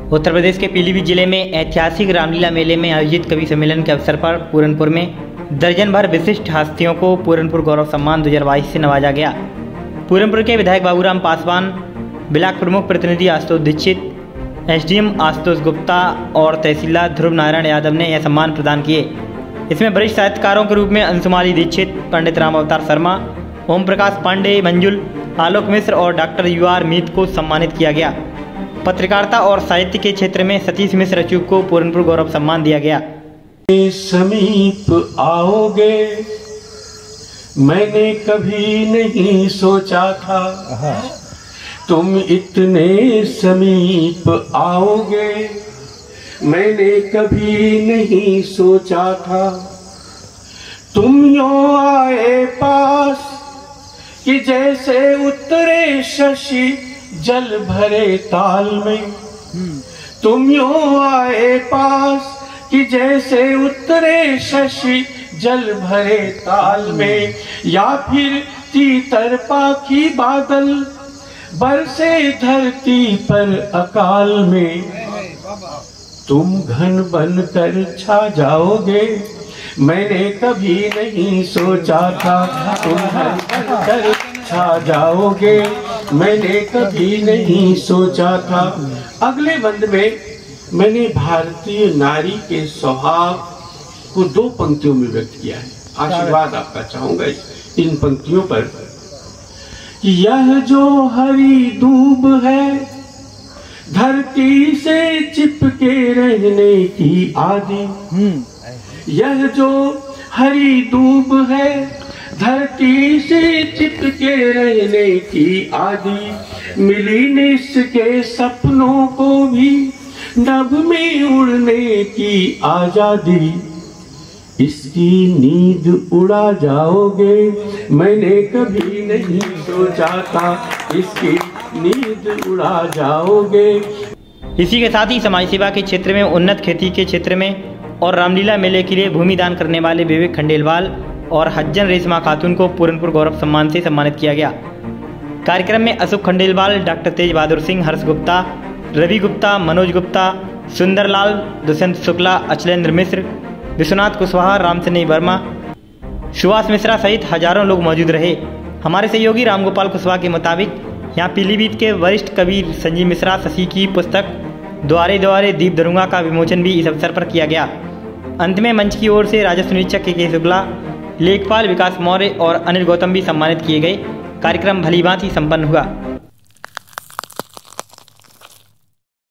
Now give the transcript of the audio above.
उत्तर प्रदेश के पीलीभीत जिले में ऐतिहासिक रामलीला मेले में आयोजित कवि सम्मेलन के अवसर पर पूरनपुर में दर्जन भर विशिष्ट हस्तियों को पूरनपुर गौरव सम्मान 2022 से नवाजा गया। पूरनपुर के विधायक बाबूराम पासवान, ब्लॉक प्रमुख प्रतिनिधि आशुतोष दीक्षित, एसडीएम आशुतोष गुप्ता और तहसीलदार ध्रुव नारायण यादव ने यह सम्मान प्रदान किए। इसमें वरिष्ठ साहित्यकारों के रूप में अंशुमाली दीक्षित, पंडित राम अवतार शर्मा, ओम प्रकाश पांडे, मंजुल, आलोक मिश्र और डॉक्टर यूआर मीत को सम्मानित किया गया। पत्रकारिता और साहित्य के क्षेत्र में सतीश मिश्र अचूक को पूरनपुर गौरव सम्मान दिया गया। समीप आओगे मैंने कभी नहीं सोचा था, तुम इतने समीप आओगे मैंने कभी नहीं सोचा था। तुम यूं आए पास कि जैसे उतरे शशि जल भरे ताल में। तुम यूं आए पास कि जैसे उतरे शशि जल भरे ताल में, या फिर तीतर पाखी बादल बरसे धरती पर अकाल में। तुम घन बनकर छा जाओगे मैंने कभी नहीं सोचा था, तुम घन बनकर छा जाओगे मैंने कभी नहीं सोचा था। अगले बंद में मैंने भारतीय नारी के स्वभाव को 2 पंक्तियों में व्यक्त किया है। आशीर्वाद आपका चाहूंगा इन पंक्तियों पर। यह जो हरी दूब है धरती से चिपके रहने की आदि, यह जो हरी दूब है धरती से चिपके रहने की आदि, मिली न इसके सपनों को भी नभ में उड़ने की आजादी। इसकी नींद उड़ा जाओगे मैंने कभी नहीं सोचा था, इसकी नींद उड़ा जाओगे। इसी के साथ ही समाज सेवा के क्षेत्र में, उन्नत खेती के क्षेत्र में और रामलीला मेले के लिए भूमि दान करने वाले विवेक खंडेलवाल और हज्जन रेशमा खातून को पूरनपुर गौरव सम्मान से सम्मानित किया गया। कार्यक्रम में अशोक खंडेलवाल, डॉक्टर तेज बहादुर सिंह, हर्ष गुप्ता, रवि गुप्ता, मनोज गुप्ता, सुंदरलाल, दुष्यंत शुक्ला, अचलेंद्र मिश्र, विश्वनाथ कुशवाहा, रामसनी वर्मा, सुभाष मिश्रा सहित हजारों लोग मौजूद रहे। हमारे सहयोगी रामगोपाल कुशवाहा के मुताबिक यहाँ पीलीभीत के वरिष्ठ कवि संजीव मिश्रा शशि की पुस्तक द्वारे द्वारे दीप धरूंगा का विमोचन भी इस अवसर पर किया गया। अंत में मंच की ओर से राजस्व निरीक्षक के शुक्ला, लेखपाल विकास मौर्य और अनिल गौतम भी सम्मानित किए गए। कार्यक्रम भलीभांति संपन्न हुआ।